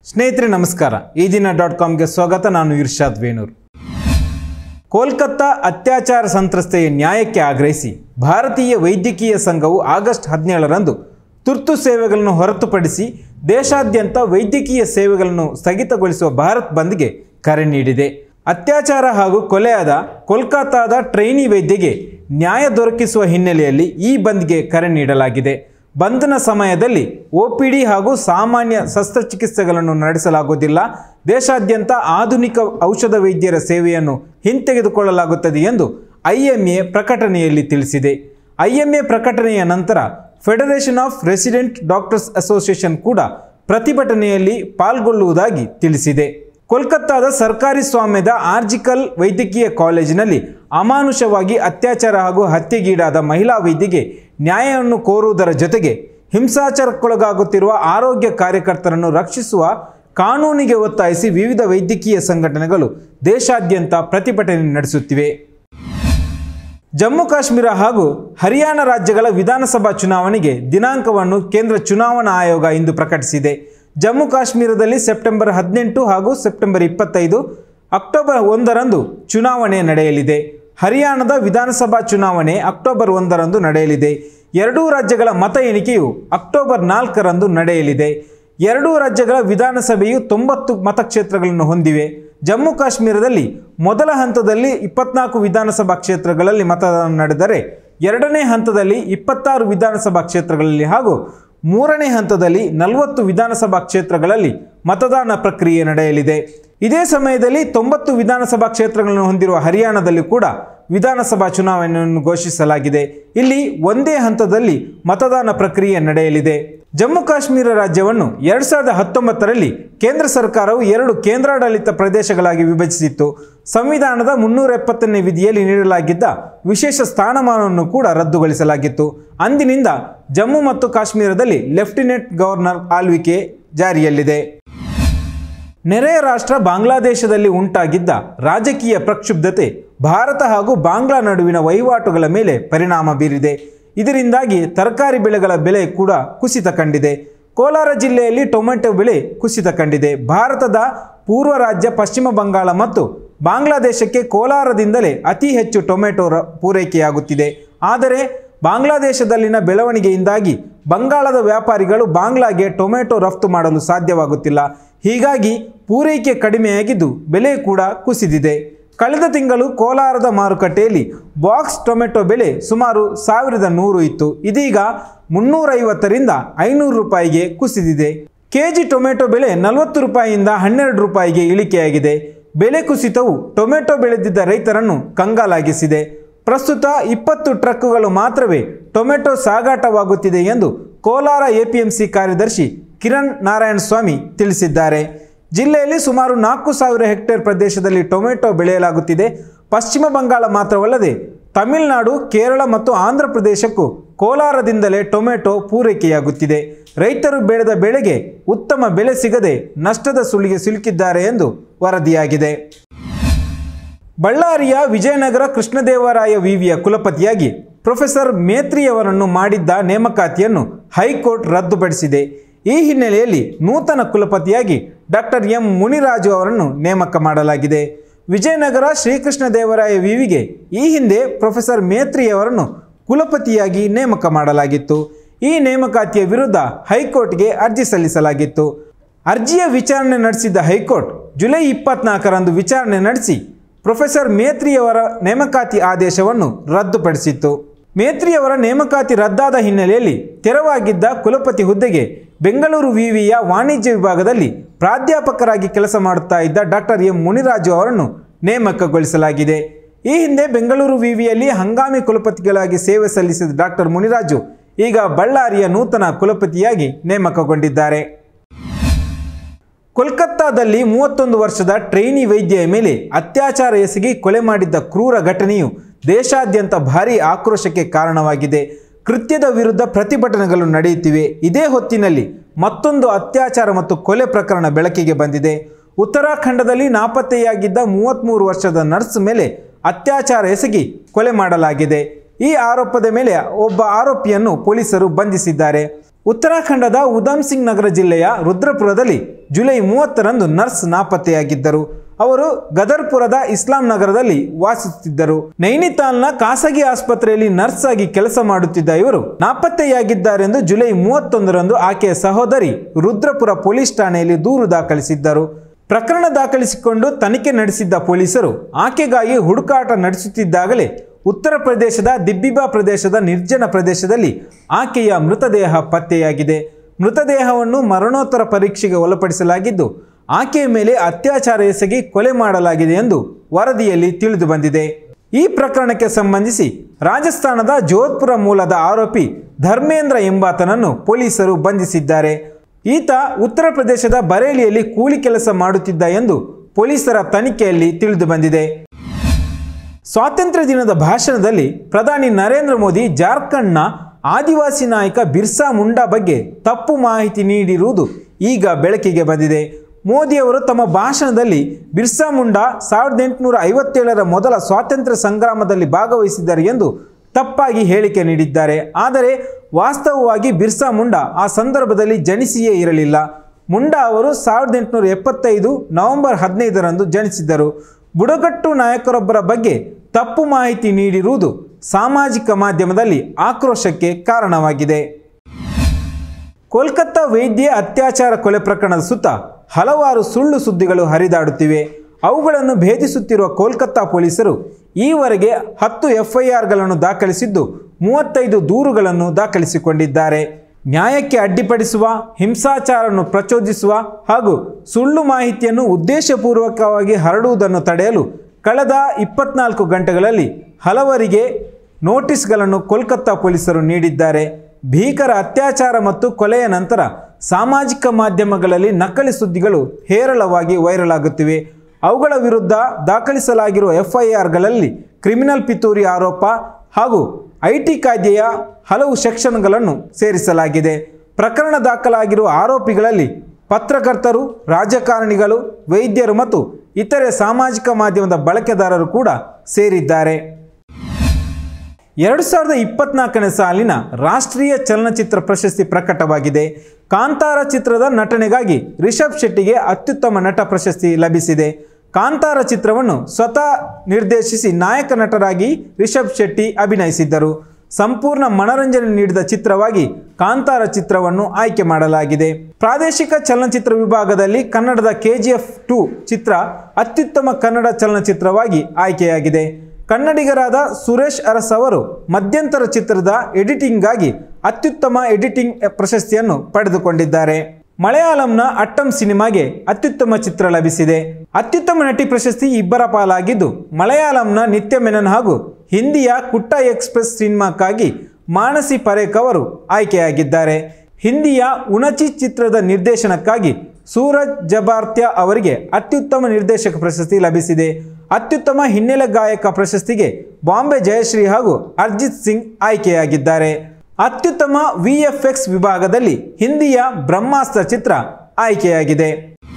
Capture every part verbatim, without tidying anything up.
ಸ್ನೇಹಿತರೆ ನಮಸ್ಕಾರ. ಈ ದಿನ ಡಾಟ್ ಕಾಮ್ಗೆ ಸ್ವಾಗತ. ನಾನು ಇರ್ಷಾದ್ ವೇಣೂರ್. ಕೋಲ್ಕತ್ತಾ ಅತ್ಯಾಚಾರ ಸಂತ್ರಸ್ತೆಯ ನ್ಯಾಯಕ್ಕೆ ಆಗ್ರಹಿಸಿ ಭಾರತೀಯ ವೈದ್ಯಕೀಯ ಸಂಘವು ಆಗಸ್ಟ್ ಹದಿನೇಳರಂದು ತುರ್ತು ಸೇವೆಗಳನ್ನು ಹೊರತುಪಡಿಸಿ ದೇಶಾದ್ಯಂತ ವೈದ್ಯಕೀಯ ಸೇವೆಗಳನ್ನು ಸ್ಥಗಿತಗೊಳಿಸುವ ಭಾರತ್ ಬಂದ್ಗೆ ಕರೆ ನೀಡಿದೆ. ಅತ್ಯಾಚಾರ ಹಾಗೂ ಕೊಲೆಯಾದ ಕೋಲ್ಕತ್ತಾದ ಟ್ರೈನಿ ವೈದ್ಯೆಗೆ ನ್ಯಾಯ ದೊರಕಿಸುವ ಹಿನ್ನೆಲೆಯಲ್ಲಿ ಈ ಬಂದ್ಗೆ ಕರೆ ನೀಡಲಾಗಿದೆ. ಬಂದ್ನ ಸಮಯದಲ್ಲಿ ಒಪಿಡಿ ಹಾಗೂ ಸಾಮಾನ್ಯ ಶಸ್ತ್ರಚಿಕಿತ್ಸೆಗಳನ್ನು ನಡೆಸಲಾಗುವುದಿಲ್ಲ. ದೇಶಾದ್ಯಂತ ಆಧುನಿಕ ಔಷಧ ವೈದ್ಯರ ಸೇವೆಯನ್ನು ಹಿಂತೆಗೆದುಕೊಳ್ಳಲಾಗುತ್ತದೆ ಎಂದು ಐಎಂಎ ಪ್ರಕಟಣೆಯಲ್ಲಿ ತಿಳಿಸಿದೆ. ಐಎಂಎ ಪ್ರಕಟಣೆಯ ನಂತರ federation of resident doctors association ಕೂಡ ಪ್ರತಿಭಟನೆಯಲ್ಲಿ ಪಾಲ್ಗೊಳ್ಳುವುದಾಗಿ ತಿಳಿಸಿದೆ. ಕೋಲ್ಕತ್ತಾದ ಸರ್ಕಾರಿ ಸ್ವಾಮ್ಯದ ಆರ್ಜಿಕಲ್ ವೈದ್ಯಕೀಯ ಕಾಲೇಜಿನಲ್ಲಿ ಅಮಾನುಷವಾಗಿ ಅತ್ಯಾಚಾರ ಹಾಗೂ ಹತ್ಯೆಗೀಡಾದ ಮಹಿಳಾ ವೈದ್ಯೆಗೆ ನ್ಯಾಯವನ್ನು ಕೋರುವುದರ ಜೊತೆಗೆ ಹಿಂಸಾಚಾರಕ್ಕೊಳಗಾಗುತ್ತಿರುವ ಆರೋಗ್ಯ ಕಾರ್ಯಕರ್ತರನ್ನು ರಕ್ಷಿಸುವ ಕಾನೂನಿಗೆ ಒತ್ತಾಯಿಸಿ ವಿವಿಧ ವೈದ್ಯಕೀಯ ಸಂಘಟನೆಗಳು ದೇಶಾದ್ಯಂತ ಪ್ರತಿಭಟನೆ ನಡೆಸುತ್ತಿವೆ. ಜಮ್ಮು ಕಾಶ್ಮೀರ ಹಾಗೂ ಹರಿಯಾಣ ರಾಜ್ಯಗಳ ವಿಧಾನಸಭಾ ಚುನಾವಣೆಗೆ ದಿನಾಂಕವನ್ನು ಕೇಂದ್ರ ಚುನಾವಣಾ ಆಯೋಗ ಇಂದು ಪ್ರಕಟಿಸಿದೆ. ಜಮ್ಮು ಕಾಶ್ಮೀರದಲ್ಲಿ ಸೆಪ್ಟೆಂಬರ್ ಹದಿನೆಂಟು ಹಾಗೂ ಸೆಪ್ಟೆಂಬರ್ ಇಪ್ಪತ್ತೈದು, ಅಕ್ಟೋಬರ್ ಒಂದರಂದು ಚುನಾವಣೆ ನಡೆಯಲಿದೆ. ಹರಿಯಾಣದ ವಿಧಾನಸಭಾ ಚುನಾವಣೆ ಅಕ್ಟೋಬರ್ ಒಂದರಂದು ನಡೆಯಲಿದೆ. ಎರಡೂ ರಾಜ್ಯಗಳ ಮತ ಎಣಿಕೆಯು ಅಕ್ಟೋಬರ್ ನಾಲ್ಕರಂದು ನಡೆಯಲಿದೆ. ಎರಡೂ ರಾಜ್ಯಗಳ ವಿಧಾನಸಭೆಯು ತೊಂಬತ್ತು ಮತಕ್ಷೇತ್ರಗಳನ್ನು ಹೊಂದಿವೆ. ಜಮ್ಮು ಕಾಶ್ಮೀರದಲ್ಲಿ ಮೊದಲ ಹಂತದಲ್ಲಿ ಇಪ್ಪತ್ನಾಲ್ಕು ವಿಧಾನಸಭಾ ಕ್ಷೇತ್ರಗಳಲ್ಲಿ ಮತದಾನ ನಡೆದರೆ, ಎರಡನೇ ಹಂತದಲ್ಲಿ ಇಪ್ಪತ್ತಾರು ವಿಧಾನಸಭಾ ಕ್ಷೇತ್ರಗಳಲ್ಲಿ ಹಾಗೂ ಮೂರನೇ ಹಂತದಲ್ಲಿ ನಲವತ್ತು ವಿಧಾನಸಭಾ ಕ್ಷೇತ್ರಗಳಲ್ಲಿ ಮತದಾನ ಪ್ರಕ್ರಿಯೆ ನಡೆಯಲಿದೆ. ಇದೇ ಸಮಯದಲ್ಲಿ ತೊಂಬತ್ತು ವಿಧಾನಸಭಾ ಕ್ಷೇತ್ರಗಳನ್ನು ಹೊಂದಿರುವ ಹರಿಯಾಣದಲ್ಲಿ ಕೂಡ ವಿಧಾನಸಭಾ ಚುನಾವಣೆಯನ್ನು ಘೋಷಿಸಲಾಗಿದೆ. ಇಲ್ಲಿ ಒಂದೇ ಹಂತದಲ್ಲಿ ಮತದಾನ ಪ್ರಕ್ರಿಯೆ ನಡೆಯಲಿದೆ. ಜಮ್ಮು ಕಾಶ್ಮೀರ ರಾಜ್ಯವನ್ನು ಎರಡು ಸಾವಿರದ ಹತ್ತೊಂಬತ್ತರಲ್ಲಿ ಕೇಂದ್ರ ಸರ್ಕಾರವು ಎರಡು ಕೇಂದ್ರಾಡಳಿತ ಪ್ರದೇಶಗಳಾಗಿ ವಿಭಜಿಸಿತ್ತು. ಸಂವಿಧಾನದ ಮುನ್ನೂರ ಎಪ್ಪತ್ತನೇ ವಿಧಿಯಲ್ಲಿ ನೀಡಲಾಗಿದ್ದ ವಿಶೇಷ ಸ್ಥಾನಮಾನವನ್ನು ಕೂಡ ರದ್ದುಗೊಳಿಸಲಾಗಿತ್ತು. ಅಂದಿನಿಂದ ಜಮ್ಮು ಮತ್ತು ಕಾಶ್ಮೀರದಲ್ಲಿ ಲೆಫ್ಟಿನೆಂಟ್ ಗವರ್ನರ್ ಆಳ್ವಿಕೆ ಜಾರಿಯಲ್ಲಿದೆ. ನೆರೆಯ ರಾಷ್ಟ್ರ ಬಾಂಗ್ಲಾದೇಶದಲ್ಲಿ ಉಂಟಾಗಿದ್ದ ರಾಜಕೀಯ ಪ್ರಕ್ಷುಬ್ಧತೆ ಭಾರತ ಹಾಗೂ ಬಾಂಗ್ಲಾ ನಡುವಿನ ವಹಿವಾಟುಗಳ ಮೇಲೆ ಪರಿಣಾಮ ಬೀರಿದೆ. ಇದರಿಂದಾಗಿ ತರಕಾರಿ ಬೆಳೆಗಳ ಬೆಲೆ ಕೂಡ ಕುಸಿತ ಕಂಡಿದೆ. ಕೋಲಾರ ಜಿಲ್ಲೆಯಲ್ಲಿ ಟೊಮೆಟೊ ಬೆಲೆ ಕುಸಿತ ಕಂಡಿದೆ. ಭಾರತದ ಪೂರ್ವ ರಾಜ್ಯ ಪಶ್ಚಿಮ ಬಂಗಾಳ ಮತ್ತು ಬಾಂಗ್ಲಾದೇಶಕ್ಕೆ ಕೋಲಾರದಿಂದಲೇ ಅತಿ ಹೆಚ್ಚು ಟೊಮೆಟೊ ಪೂರೈಕೆಯಾಗುತ್ತಿದೆ. ಆದರೆ ಬಾಂಗ್ಲಾದೇಶದಲ್ಲಿನ ಬೆಳವಣಿಗೆಯಿಂದಾಗಿ ಬಂಗಾಳದ ವ್ಯಾಪಾರಿಗಳು ಬಾಂಗ್ಲಾಗೆ ಟೊಮೆಟೊ ರಫ್ತು ಮಾಡಲು ಸಾಧ್ಯವಾಗುತ್ತಿಲ್ಲ. ಹೀಗಾಗಿ ಪೂರೈಕೆ ಕಡಿಮೆಯಾಗಿದ್ದು ಬೆಲೆ ಕೂಡ ಕುಸಿದಿದೆ. ಕಳೆದ ತಿಂಗಳು ಕೋಲಾರದ ಮಾರುಕಟ್ಟೆಯಲ್ಲಿ ಬಾಕ್ಸ್ ಟೊಮೆಟೊ ಬೆಲೆ ಸುಮಾರು ಸಾವಿರದ ನೂರು ಇತ್ತು. ಇದೀಗ ಮುನ್ನೂರೈವತ್ತರಿಂದ ಐನೂರು ರೂಪಾಯಿಗೆ ಕುಸಿದಿದೆ. ಕೆಜಿ ಟೊಮೆಟೊ ಬೆಲೆ ನಲವತ್ತು ರೂಪಾಯಿಯಿಂದ ಹನ್ನೆರಡು ರೂಪಾಯಿಗೆ ಇಳಿಕೆಯಾಗಿದೆ. ಬೆಲೆ ಕುಸಿತವು ಟೊಮೆಟೊ ಬೆಳೆದಿದ್ದ ರೈತರನ್ನು ಕಂಗಾಲಾಗಿಸಿದೆ. ಪ್ರಸ್ತುತ ಇಪ್ಪತ್ತು ಟ್ರಕ್ಗಳು ಮಾತ್ರವೇ ಟೊಮೆಟೊ ಸಾಗಾಟವಾಗುತ್ತಿದೆ ಎಂದು ಕೋಲಾರ ಎಪಿಎಂಸಿ ಕಾರ್ಯದರ್ಶಿ ಕಿರಣ್ ನಾರಾಯಣ ಸ್ವಾಮಿ ತಿಳಿಸಿದ್ದಾರೆ. ಜಿಲ್ಲೆಯಲ್ಲಿ ಸುಮಾರು ನಾಲ್ಕು ಸಾವಿರ ಹೆಕ್ಟೇರ್ ಪ್ರದೇಶದಲ್ಲಿ ಟೊಮೆಟೊ ಬೆಳೆಯಲಾಗುತ್ತಿದೆ. ಪಶ್ಚಿಮ ಬಂಗಾಳ ಮಾತ್ರವಲ್ಲದೆ ತಮಿಳುನಾಡು, ಕೇರಳ ಮತ್ತು ಆಂಧ್ರ ಪ್ರದೇಶಕ್ಕೂ ಕೋಲಾರದಿಂದಲೇ ಟೊಮೆಟೊ ಪೂರೈಕೆಯಾಗುತ್ತಿದೆ. ರೈತರು ಬೆಳೆದ ಬೆಳೆಗೆ ಉತ್ತಮ ಬೆಲೆ ಸಿಗದೆ ನಷ್ಟದ ಸುಳಿಗೆ ಸಿಲುಕಿದ್ದಾರೆ ಎಂದು ವರದಿಯಾಗಿದೆ. ಬಳ್ಳಾರಿಯ ವಿಜಯನಗರ ಕೃಷ್ಣದೇವರಾಯ ವಿವಿಯ ಕುಲಪತಿಯಾಗಿ ಪ್ರೊಫೆಸರ್ ಮೇತ್ರಿಯವರನ್ನು ಮಾಡಿದ್ದ ನೇಮಕಾತಿಯನ್ನು ಹೈಕೋರ್ಟ್ ರದ್ದುಪಡಿಸಿದೆ. ಈ ಹಿನ್ನೆಲೆಯಲ್ಲಿ ನೂತನ ಕುಲಪತಿಯಾಗಿ ಡಾಕ್ಟರ್ ಎಂ ಮುನಿರಾಜು ಅವರನ್ನು ನೇಮಕ ಮಾಡಲಾಗಿದೆ. ವಿಜಯನಗರ ಶ್ರೀಕೃಷ್ಣದೇವರಾಯ ವಿವಿಗೆ ಈ ಹಿಂದೆ ಪ್ರೊಫೆಸರ್ ಮೇತ್ರಿಯವರನ್ನು ಕುಲಪತಿಯಾಗಿ ನೇಮಕ ಮಾಡಲಾಗಿತ್ತು. ಈ ನೇಮಕಾತಿಯ ವಿರುದ್ಧ ಹೈಕೋರ್ಟ್ಗೆ ಅರ್ಜಿ ಸಲ್ಲಿಸಲಾಗಿತ್ತು. ಅರ್ಜಿಯ ವಿಚಾರಣೆ ನಡೆಸಿದ್ದ ಹೈಕೋರ್ಟ್ ಜುಲೈ ಇಪ್ಪತ್ನಾಲ್ಕರಂದು ವಿಚಾರಣೆ ನಡೆಸಿ ಪ್ರೊಫೆಸರ್ ಮೇತ್ರಿಯವರ ನೇಮಕಾತಿ ಆದೇಶವನ್ನು ರದ್ದುಪಡಿಸಿತ್ತು. ಮೇತ್ರಿಯವರ ನೇಮಕಾತಿ ರದ್ದಾದ ಹಿನ್ನೆಲೆಯಲ್ಲಿ ತೆರವಾಗಿದ್ದ ಕುಲಪತಿ ಹುದ್ದೆಗೆ ಬೆಂಗಳೂರು ವಿವಿಯ ವಾಣಿಜ್ಯ ವಿಭಾಗದಲ್ಲಿ ಪ್ರಾಧ್ಯಾಪಕರಾಗಿ ಕೆಲಸ ಮಾಡುತ್ತಾ ಇದ್ದ ಡಾಕ್ಟರ್ ಎಂ ಮುನಿರಾಜು ಅವರನ್ನು ನೇಮಕಗೊಳಿಸಲಾಗಿದೆ. ಈ ಹಿಂದೆ ಬೆಂಗಳೂರು ವಿವಿಯಲ್ಲಿ ಹಂಗಾಮಿ ಕುಲಪತಿಗಳಾಗಿ ಸೇವೆ ಸಲ್ಲಿಸಿದ ಡಾಕ್ಟರ್ ಮುನಿರಾಜು ಈಗ ಬಳ್ಳಾರಿಯ ನೂತನ ಕುಲಪತಿಯಾಗಿ ನೇಮಕಗೊಂಡಿದ್ದಾರೆ. ಕೋಲ್ಕತ್ತಾದಲ್ಲಿ ಮೂವತ್ತೊಂದು ವರ್ಷದ ಟ್ರೈನಿ ವೈದ್ಯೆಯ ಮೇಲೆ ಅತ್ಯಾಚಾರ ಎಸಗಿ ಕೊಲೆ ಮಾಡಿದ್ದ ಕ್ರೂರ ಘಟನೆಯು ದೇಶಾದ್ಯಂತ ಭಾರೀ ಆಕ್ರೋಶಕ್ಕೆ ಕಾರಣವಾಗಿದೆ. ಕೃತ್ಯದ ವಿರುದ್ಧ ಪ್ರತಿಭಟನೆಗಳು ನಡೆಯುತ್ತಿವೆ. ಇದೇ ಹೊತ್ತಿನಲ್ಲಿ ಮತ್ತೊಂದು ಅತ್ಯಾಚಾರ ಮತ್ತು ಕೊಲೆ ಪ್ರಕರಣ ಬೆಳಕಿಗೆ ಬಂದಿದೆ. ಉತ್ತರಾಖಂಡದಲ್ಲಿ ನಾಪತ್ತೆಯಾಗಿದ್ದ ಮೂವತ್ತ್ಮೂರು ವರ್ಷದ ನರ್ಸ್ ಮೇಲೆ ಅತ್ಯಾಚಾರ ಎಸಗಿ ಕೊಲೆ ಮಾಡಲಾಗಿದೆ. ಈ ಆರೋಪದ ಮೇಲೆ ಒಬ್ಬ ಆರೋಪಿಯನ್ನು ಪೊಲೀಸರು ಬಂಧಿಸಿದ್ದಾರೆ. ಉತ್ತರಾಖಂಡದ ಉಧಮ್ ಸಿಂಗ್ ನಗರ ಜಿಲ್ಲೆಯ ರುದ್ರಪುರದಲ್ಲಿ ಜುಲೈ ಮೂವತ್ತರಂದು ನರ್ಸ್ ನಾಪತ್ತೆಯಾಗಿದ್ದರು. ಅವರು ಗದರ್ಪುರದ ಇಸ್ಲಾಂ ನಗರದಲ್ಲಿ ವಾಸಿಸುತ್ತಿದ್ದರು. ನೈನಿತಾಲ್ನ ಖಾಸಗಿ ಆಸ್ಪತ್ರೆಯಲ್ಲಿ ನರ್ಸ್ ಆಗಿ ಕೆಲಸ ಮಾಡುತ್ತಿದ್ದ ಇವರು ನಾಪತ್ತೆಯಾಗಿದ್ದಾರೆಂದು ಜುಲೈ ಮೂವತ್ತೊಂದರಂದು ಆಕೆಯ ಸಹೋದರಿ ರುದ್ರಪುರ ಪೊಲೀಸ್ ಠಾಣೆಯಲ್ಲಿ ದೂರು ದಾಖಲಿಸಿದ್ದರು. ಪ್ರಕರಣ ದಾಖಲಿಸಿಕೊಂಡು ತನಿಖೆ ನಡೆಸಿದ್ದ ಪೊಲೀಸರು ಆಕೆಗಾಗಿ ಹುಡುಕಾಟ ನಡೆಸುತ್ತಿದ್ದಾಗಲೇ ಉತ್ತರ ಪ್ರದೇಶದ ದಿಬ್ಬಿಬಾ ಪ್ರದೇಶದ ನಿರ್ಜನ ಪ್ರದೇಶದಲ್ಲಿ ಆಕೆಯ ಮೃತದೇಹ ಪತ್ತೆಯಾಗಿದೆ. ಮೃತದೇಹವನ್ನು ಮರಣೋತ್ತರ ಪರೀಕ್ಷೆಗೆ ಒಳಪಡಿಸಲಾಗಿದ್ದು ಆಕೆಯ ಮೇಲೆ ಅತ್ಯಾಚಾರ ಎಸಗಿ ಕೊಲೆ ಮಾಡಲಾಗಿದೆ ಎಂದು ವರದಿಯಲ್ಲಿ ತಿಳಿದು ಬಂದಿದೆ. ಈ ಪ್ರಕರಣಕ್ಕೆ ಸಂಬಂಧಿಸಿ ರಾಜಸ್ಥಾನದ ಜೋಧ್ಪುರ ಮೂಲದ ಆರೋಪಿ ಧರ್ಮೇಂದ್ರ ಎಂಬಾತನನ್ನು ಪೊಲೀಸರು ಬಂಧಿಸಿದ್ದಾರೆ. ಈತ ಉತ್ತರ ಪ್ರದೇಶದ ಬರೇಲಿಯಲ್ಲಿ ಕೂಲಿ ಕೆಲಸ ಮಾಡುತ್ತಿದ್ದ ಎಂದು ಪೊಲೀಸರ ತನಿಖೆಯಲ್ಲಿ ತಿಳಿದು ಬಂದಿದೆ. ಸ್ವಾತಂತ್ರ್ಯ ದಿನದ ಭಾಷಣದಲ್ಲಿ ಪ್ರಧಾನಿ ನರೇಂದ್ರ ಮೋದಿ ಜಾರ್ಖಂಡ್ನ ಆದಿವಾಸಿ ನಾಯಕ ಬಿರ್ಸಾ ಮುಂಡಾ ಬಗ್ಗೆ ತಪ್ಪು ಮಾಹಿತಿ ನೀಡಿರುವುದು ಈಗ ಬೆಳಕಿಗೆ ಬಂದಿದೆ. ಮೋದಿಯವರು ತಮ್ಮ ಭಾಷಣದಲ್ಲಿ ಬಿರ್ಸಾ ಮುಂಡಾ ಸಾವಿರದ ಎಂಟುನೂರ ಐವತ್ತೇಳರ ಮೊದಲ ಸ್ವಾತಂತ್ರ್ಯ ಸಂಗ್ರಾಮದಲ್ಲಿ ಭಾಗವಹಿಸಿದ್ದಾರೆ ಎಂದು ತಪ್ಪಾಗಿ ಹೇಳಿಕೆ ನೀಡಿದ್ದಾರೆ. ಆದರೆ ವಾಸ್ತವವಾಗಿ ಬಿರ್ಸಾ ಮುಂಡಾ ಆ ಸಂದರ್ಭದಲ್ಲಿ ಜನಿಸಿಯೇ ಇರಲಿಲ್ಲ. ಮುಂಡಾ ಅವರು ಸಾವಿರದ ಎಂಟುನೂರ ಎಪ್ಪತ್ತೈದು ನವೆಂಬರ್ ಹದಿನೈದರಂದು ಜನಿಸಿದ್ದರು. ಬುಡಕಟ್ಟು ನಾಯಕರೊಬ್ಬರ ಬಗ್ಗೆ ತಪ್ಪು ಮಾಹಿತಿ ನೀಡಿರುವುದು ಸಾಮಾಜಿಕ ಮಾಧ್ಯಮದಲ್ಲಿ ಆಕ್ರೋಶಕ್ಕೆ ಕಾರಣವಾಗಿದೆ. ಕೋಲ್ಕತ್ತಾ ವೈದ್ಯೆ ಅತ್ಯಾಚಾರ ಕೊಲೆ ಪ್ರಕರಣದ ಸುತ್ತ ಹಲವಾರು ಸುಳ್ಳು ಸುದ್ದಿಗಳು ಹರಿದಾಡುತ್ತಿವೆ. ಅವುಗಳನ್ನು ಭೇದಿಸುತ್ತಿರುವ ಕೋಲ್ಕತ್ತಾ ಪೊಲೀಸರು ಈವರೆಗೆ ಹತ್ತು ಎಫ್ಐಆರ್ಗಳನ್ನು ದಾಖಲಿಸಿದ್ದು ಮೂವತ್ತೈದು ದೂರುಗಳನ್ನು ದಾಖಲಿಸಿಕೊಂಡಿದ್ದಾರೆ. ನ್ಯಾಯಕ್ಕೆ ಅಡ್ಡಿಪಡಿಸುವ, ಹಿಂಸಾಚಾರವನ್ನು ಪ್ರಚೋದಿಸುವ ಹಾಗೂ ಸುಳ್ಳು ಮಾಹಿತಿಯನ್ನು ಉದ್ದೇಶಪೂರ್ವಕವಾಗಿ ಹರಡುವುದನ್ನು ತಡೆಯಲು ಕಳೆದ ಇಪ್ಪತ್ನಾಲ್ಕು ಗಂಟೆಗಳಲ್ಲಿ ಹಲವರಿಗೆ ನೋಟಿಸ್ಗಳನ್ನು ಕೋಲ್ಕತ್ತಾ ಪೊಲೀಸರು ನೀಡಿದ್ದಾರೆ. ಭೀಕರ ಅತ್ಯಾಚಾರ ಮತ್ತು ಕೊಲೆಯ ನಂತರ ಸಾಮಾಜಿಕ ಮಾಧ್ಯಮಗಳಲ್ಲಿ ನಕಲಿ ಸುದ್ದಿಗಳು ಹೇರಳವಾಗಿ ವೈರಲ್ ಆಗುತ್ತಿವೆ. ಅವುಗಳ ವಿರುದ್ಧ ದಾಖಲಿಸಲಾಗಿರುವ ಎಫ್ಐಆರ್ಗಳಲ್ಲಿ ಕ್ರಿಮಿನಲ್ ಪಿತೂರಿ ಆರೋಪ ಹಾಗೂ ಐಟಿ ಕಾಯ್ದೆಯ ಹಲವು ಸೆಕ್ಷನ್ಗಳನ್ನು ಸೇರಿಸಲಾಗಿದೆ. ಪ್ರಕರಣ ದಾಖಲಾಗಿರುವ ಆರೋಪಿಗಳಲ್ಲಿ ಪತ್ರಕರ್ತರು, ರಾಜಕಾರಣಿಗಳು, ವೈದ್ಯರು ಮತ್ತು ಇತರೆ ಸಾಮಾಜಿಕ ಮಾಧ್ಯಮದ ಬಳಕೆದಾರರು ಕೂಡ ಸೇರಿದ್ದಾರೆ. ಎರಡು ಸಾವಿರದ ಇಪ್ಪತ್ನಾಲ್ಕನೇ ಸಾಲಿನ ರಾಷ್ಟ್ರೀಯ ಚಲನಚಿತ್ರ ಪ್ರಶಸ್ತಿ ಪ್ರಕಟವಾಗಿದೆ. ಕಾಂತಾರ ಚಿತ್ರದ ನಟನೆಗಾಗಿ ರಿಷಬ್ ಶೆಟ್ಟಿಗೆ ಅತ್ಯುತ್ತಮ ನಟ ಪ್ರಶಸ್ತಿ ಲಭಿಸಿದೆ. ಕಾಂತಾರ ಚಿತ್ರವನ್ನು ಸ್ವತಃ ನಿರ್ದೇಶಿಸಿ ನಾಯಕ ನಟರಾಗಿ ರಿಷಬ್ ಶೆಟ್ಟಿ ಅಭಿನಯಿಸಿದ್ದರು. ಸಂಪೂರ್ಣ ಮನರಂಜನೆ ನೀಡಿದ ಚಿತ್ರವಾಗಿ ಕಾಂತಾರ ಚಿತ್ರವನ್ನು ಆಯ್ಕೆ ಮಾಡಲಾಗಿದೆ. ಪ್ರಾದೇಶಿಕ ಚಲನಚಿತ್ರ ವಿಭಾಗದಲ್ಲಿ ಕನ್ನಡದ ಕೆಜಿಎಫ್ ಟು ಚಿತ್ರ ಅತ್ಯುತ್ತಮ ಕನ್ನಡ ಚಲನಚಿತ್ರವಾಗಿ ಆಯ್ಕೆಯಾಗಿದೆ. ಕನ್ನಡಿಗರಾದ ಸುರೇಶ್ ಅರಸ್ ಅವರು ಮಧ್ಯಂತರ ಚಿತ್ರದ ಎಡಿಟಿಂಗ್ಗಾಗಿ ಅತ್ಯುತ್ತಮ ಎಡಿಟಿಂಗ್ ಪ್ರಶಸ್ತಿಯನ್ನು ಪಡೆದುಕೊಂಡಿದ್ದಾರೆ. ಮಲಯಾಳಂನ ಅಟ್ಟಂ ಸಿನಿಮಾಗೆ ಅತ್ಯುತ್ತಮ ಚಿತ್ರ ಲಭಿಸಿದೆ. ಅತ್ಯುತ್ತಮ ನಟಿ ಪ್ರಶಸ್ತಿ ಇಬ್ಬರ ಪಾಲಾಗಿದ್ದು ಮಲಯಾಳಂನ ನಿತ್ಯ ಮೆನನ್ ಹಾಗೂ ಹಿಂದಿಯ ಕುಟ್ಟ ಎಕ್ಸ್ಪ್ರೆಸ್ ಸಿನಿಮಾಕ್ಕಾಗಿ ಮಾನಸಿ ಪರೇಖ್ ಅವರು ಆಯ್ಕೆಯಾಗಿದ್ದಾರೆ. ಹಿಂದಿಯ ಉಣಚಿ ಚಿತ್ರದ ನಿರ್ದೇಶನಕ್ಕಾಗಿ ಸೂರಜ್ ಜಬಾರ್ತ್ಯ ಅವರಿಗೆ ಅತ್ಯುತ್ತಮ ನಿರ್ದೇಶಕ ಪ್ರಶಸ್ತಿ ಲಭಿಸಿದೆ. ಅತ್ಯುತ್ತಮ ಹಿನ್ನೆಲೆ ಗಾಯಕ ಪ್ರಶಸ್ತಿಗೆ ಬಾಂಬೆ ಜಯಶ್ರೀ ಹಾಗೂ ಅರ್ಜಿತ್ ಸಿಂಗ್ ಆಯ್ಕೆಯಾಗಿದ್ದಾರೆ. ಅತ್ಯುತ್ತಮ ವಿಎಫ್ಎಕ್ಸ್ ವಿಭಾಗದಲ್ಲಿ ಹಿಂದಿಯ ಬ್ರಹ್ಮಾಸ್ತ್ರ ಚಿತ್ರ ಆಯ್ಕೆಯಾಗಿದೆ.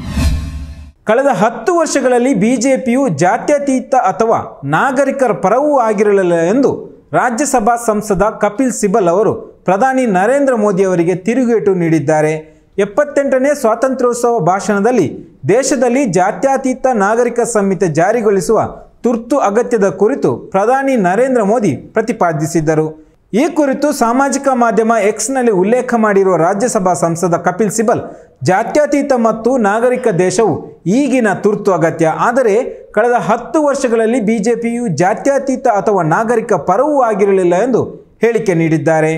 ಕಳೆದ ಹತ್ತು ವರ್ಷಗಳಲ್ಲಿ ಬಿಜೆಪಿಯು ಜಾತ್ಯತೀತ ಅಥವಾ ನಾಗರಿಕರ ಪರವೂ ಆಗಿರಲಿಲ್ಲ ಎಂದು ರಾಜ್ಯಸಭಾ ಸಂಸದ ಕಪಿಲ್ ಸಿಬಲ್ ಅವರು ಪ್ರಧಾನಿ ನರೇಂದ್ರ ಮೋದಿ ಅವರಿಗೆ ತಿರುಗೇಟು ನೀಡಿದ್ದಾರೆ. ಎಪ್ಪತ್ತೆಂಟನೇ ಸ್ವಾತಂತ್ರ್ಯೋತ್ಸವ ಭಾಷಣದಲ್ಲಿ ದೇಶದಲ್ಲಿ ಜಾತ್ಯತೀತ ನಾಗರಿಕ ಸಂಹಿತೆ ಜಾರಿಗೊಳಿಸುವ ತುರ್ತು ಅಗತ್ಯದ ಕುರಿತು ಪ್ರಧಾನಿ ನರೇಂದ್ರ ಮೋದಿ ಪ್ರತಿಪಾದಿಸಿದ್ದರು. ಈ ಕುರಿತು ಸಾಮಾಜಿಕ ಮಾಧ್ಯಮ ಎಕ್ಸ್ನಲ್ಲಿ ಉಲ್ಲೇಖ ಮಾಡಿರುವ ರಾಜ್ಯಸಭಾ ಸಂಸದ ಕಪಿಲ್ ಸಿಬಲ್, ಜಾತ್ಯತೀತ ಮತ್ತು ನಾಗರಿಕ ದೇಶವು ಈಗಿನ ತುರ್ತು ಅಗತ್ಯ. ಆದರೆ ಕಳೆದ ಹತ್ತು ವರ್ಷಗಳಲ್ಲಿ ಬಿಜೆಪಿಯು ಜಾತ್ಯತೀತ ಅಥವಾ ನಾಗರಿಕ ಪರವೂ ಆಗಿರಲಿಲ್ಲ ಎಂದು ಹೇಳಿಕೆ ನೀಡಿದ್ದಾರೆ.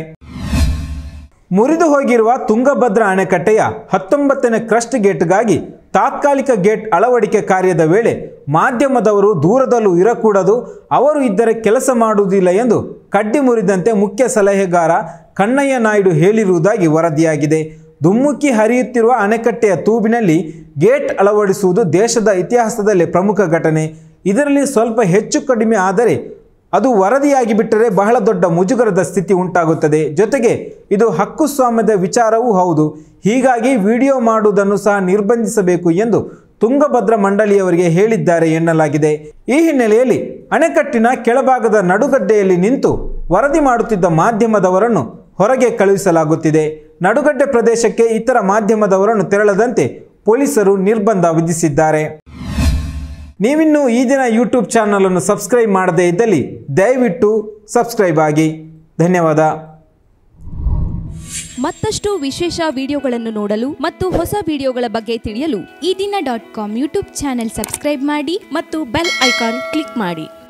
ಮುರಿದು ಹೋಗಿರುವ ತುಂಗಭದ್ರಾ ಅಣೆಕಟ್ಟೆಯ ಹತ್ತೊಂಬತ್ತನೇ ಕ್ರಸ್ಟ್ ಗೇಟ್ಗಾಗಿ ತಾತ್ಕಾಲಿಕ ಗೇಟ್ ಅಳವಡಿಕೆ ಕಾರ್ಯದ ವೇಳೆ ಮಾಧ್ಯಮದವರು ದೂರದಲ್ಲೂ ಇರಕೂಡದು, ಅವರು ಇದ್ದರೆ ಕೆಲಸ ಮಾಡುವುದಿಲ್ಲ ಎಂದು ಕಡ್ಡಿ ಮುರಿದಂತೆ ಮುಖ್ಯ ಸಲಹೆಗಾರ ಕಣ್ಣಯ್ಯ ನಾಯ್ಡು ಹೇಳಿರುವುದಾಗಿ ವರದಿಯಾಗಿದೆ. ಧುಮ್ಮುಕ್ಕಿ ಹರಿಯುತ್ತಿರುವ ಅಣೆಕಟ್ಟೆಯ ತೂಬಿನಲ್ಲಿ ಗೇಟ್ ಅಳವಡಿಸುವುದು ದೇಶದ ಇತಿಹಾಸದಲ್ಲೇ ಪ್ರಮುಖ ಘಟನೆ. ಇದರಲ್ಲಿ ಸ್ವಲ್ಪ ಹೆಚ್ಚು ಕಡಿಮೆ ಆದರೆ ಅದು ವರದಿಯಾಗಿ ಬಿಟ್ಟರೆ ಬಹಳ ದೊಡ್ಡ ಮುಜುಗರದ ಸ್ಥಿತಿ ಉಂಟಾಗುತ್ತದೆ. ಜೊತೆಗೆ ಇದು ಹಕ್ಕುಸ್ವಾಮ್ಯದ ವಿಚಾರವೂ ಹೌದು. ಹೀಗಾಗಿ ವಿಡಿಯೋ ಮಾಡುವುದನ್ನು ಸಹ ನಿರ್ಬಂಧಿಸಬೇಕು ಎಂದು ತುಂಗಭದ್ರಾ ಮಂಡಳಿಯವರಿಗೆ ಹೇಳಿದ್ದಾರೆ ಎನ್ನಲಾಗಿದೆ. ಈ ಹಿನ್ನೆಲೆಯಲ್ಲಿ ಅಣೆಕಟ್ಟಿನ ಕೆಳಭಾಗದ ನಡುಗಡ್ಡೆಯಲ್ಲಿ ನಿಂತು ವರದಿ ಮಾಡುತ್ತಿದ್ದ ಮಾಧ್ಯಮದವರನ್ನು ಹೊರಗೆ ಕಳುಹಿಸಲಾಗುತ್ತಿದೆ. ನಡುಗಡ್ಡೆ ಪ್ರದೇಶಕ್ಕೆ ಇತರ ಮಾಧ್ಯಮದವರನ್ನು ತೆರಳದಂತೆ ಪೊಲೀಸರು ನಿರ್ಬಂಧ ವಿಧಿಸಿದ್ದಾರೆ. ನೀವಿನ್ನೂ ಈ ದಿನ ಯೂಟ್ಯೂಬ್ ಚಾನಲನ್ನು ಸಬ್ಸ್ಕ್ರೈಬ್ ಮಾಡದೇ ಇದ್ದಲ್ಲಿ ದಯವಿಟ್ಟು ಸಬ್ಸ್ಕ್ರೈಬ್ ಆಗಿ. ಧನ್ಯವಾದ. ಮತ್ತಷ್ಟು ವಿಶೇಷ ವಿಡಿಯೋಗಳನ್ನು ನೋಡಲು ಮತ್ತು ಹೊಸ ವಿಡಿಯೋಗಳ ಬಗ್ಗೆ ತಿಳಿಯಲು Ee Dina dot com YouTube channel subscribe ಮಾಡಿ ಮತ್ತು ಬೆಲ್ ಐಕಾನ್ ಕ್ಲಿಕ್ ಮಾಡಿ.